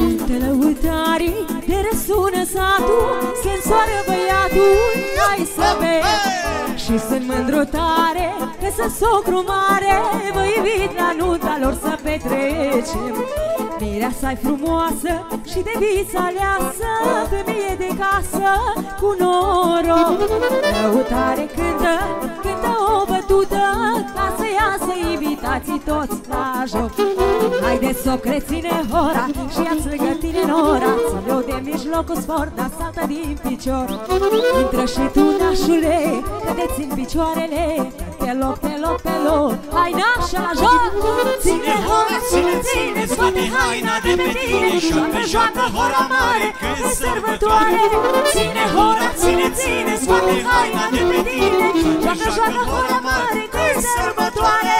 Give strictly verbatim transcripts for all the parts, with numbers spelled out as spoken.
Cântă lăutarii, de răsună satul, se însoară băiatul, hai să bem. Și sunt mândru tare, că sunt socru mare, vă invit la nunta lor să petrecem. Mireasa-i frumoasă și de viță aleasă, femeie de casă cu noroc. Lăutare cântă, cântă o bătută, ca să iasă invitații toți la joc. Haideți socre, ține hora și ia-ți lângă tine nora, ține-o de mijlocul sfor, dar saltă din picior. Intră și tu, nașule, cădeți în picioarele, pe loc, pe loc, pe loc, hai nașa la joc! Ține hora, ține, ține, scoate haina de pe tine, joacă, joacă hora mare, că-i sărbătoare. Ține hora, ține, ține, scoate haina de pe tine, joacă, joacă hora mare, că-i sărbătoare.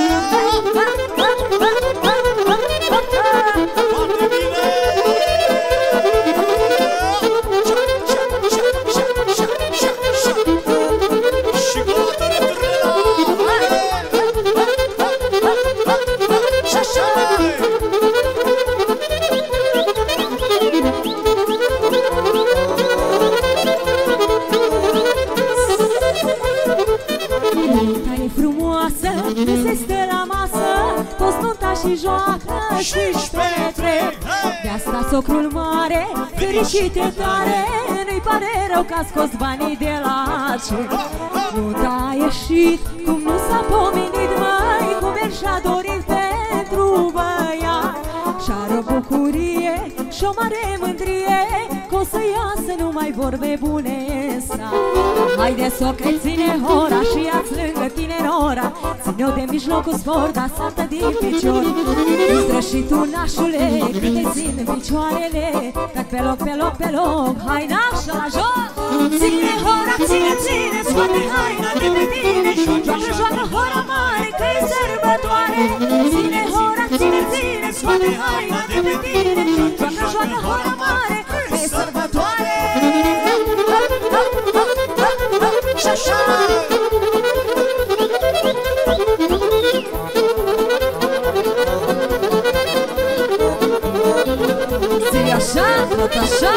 Și joacă și-și petrec. De asta socrul mare, fericit e tare, nu-i pare rău că a scos banii de la cec. Nu t-a ieșit cum nu s-a pomenit, măi, cum el și-a dorit pentru băiat. Și-are o bucurie și o mare mândrie, că o să iasă numai vorbe bune în sat. Haide socre, ține hora și ia-ți lângă tine nora, ține-o de mijlocul sfor, dar saltă din picior. Intră și tu, nașule, că te țin picioarele, că pe loc, pe loc, pe loc, hai nașa la joc! Ține hora, ține, ține, scoate haina de pe tine, joacă, joacă hora mare, că-i sărbătoare. Ține hora, ține, ține, scoate haina de pe tine, joacă, joacă hora mare, că-i sărbătoare. Și așa! Zi așa, tot așa,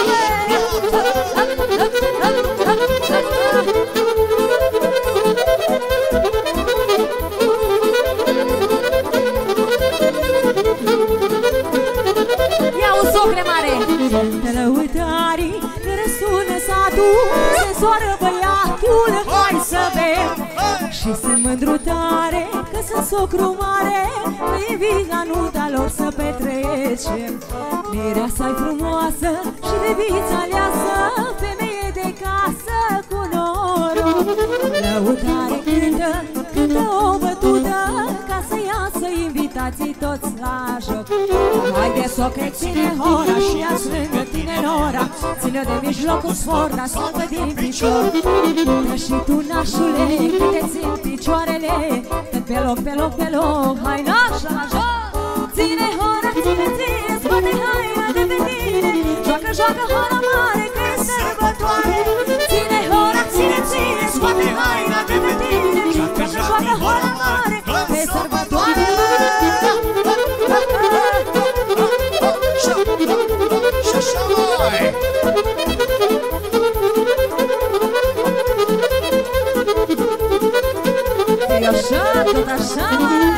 ia-o socre mare! De lăutarii, de răsună satul, se soară băiatul, hai să bem! Și sunt mândru tare, că sunt socru mare, că invit la nunta lor să petrecem. Mireasa-i frumoasă și de viță aleasă, femeie de casă cu noroc. Lăutare cântă, cântă o bătută, ca să iasă invitații toți la joc. Haide socre, ține hora și ia-ți lângă tine nora, ține de mijlocul sfor, dar saltă din picior. Intră și tu, nașule, că te țin picioarele, că pe loc, pe loc, pe loc, hai nașa la joc! Ține hora, ține, ține, scoate haina de pe tine, joacă, joacă hora mare, că-i sărbătoare. Ține hora, ține, ține, scoate haina de pe tine, joacă, joacă hora mare, că-i sărbătoare. Și așa mai! E așa, tot așa mai!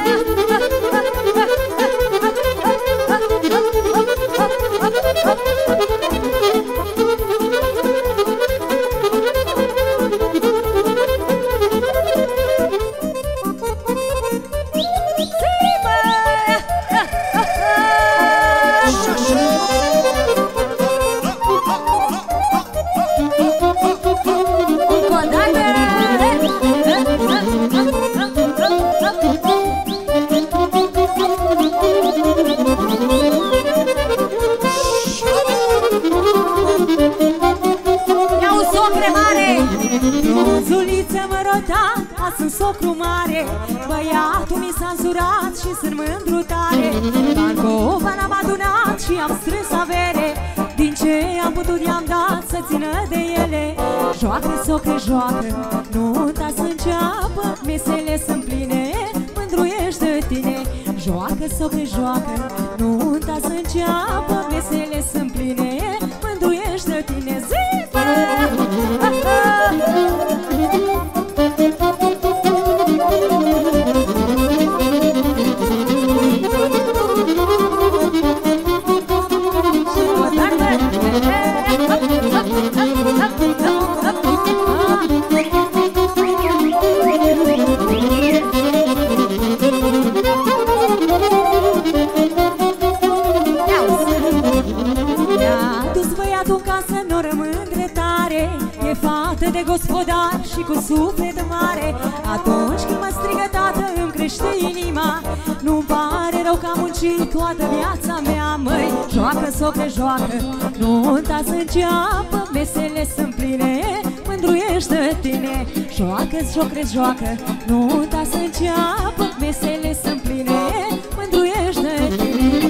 Sunt socru mare, băiatul mi s-a însurat și sunt mândru tare. Bancova n-am adunat și am strâns avere, din ce am putut i-am dat să țină de ele. Joacă, socre, joacă, nunta să înceapă, mesele sunt pline, mândruiești de tine. Joacă, socre, joacă, nunta să înceapă, mesele soră mândre tare, e fată de gospodar și cu suflet mare. Atunci când mă strigă tată îmi crește inima, nu-mi pare rău că am muncit toată viața mea. Măi, joacă, socre, joacă, nunta să înceapă, mesele sunt pline, mândruiește tine. Joacă, socre, joacă, nunta să înceapă, mesele sunt pline, mândruiește tine.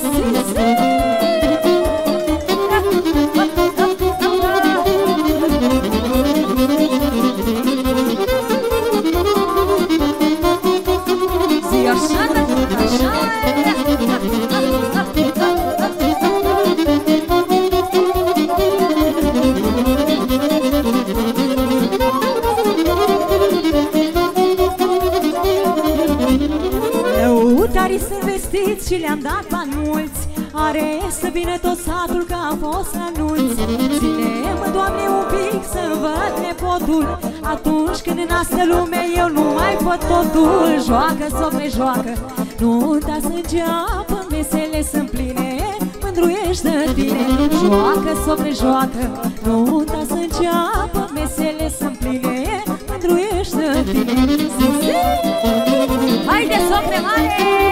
Zi așa, așa. Lăutarii sunt vestiți și le-am dat bani mulți, are să vină tot satul că a fost anunț. Ține-mă, Doamne, un pic să văd nepotul, atunci când în astă lume eu nu mai pot totul. Joacă, socre, joacă, nunta să înceapă, mesele sunt pline, mândruiește tine. Joacă, socre, joacă, nunta să înceapă, mesele sunt pline, mândruiește tine. Haide, socre mare!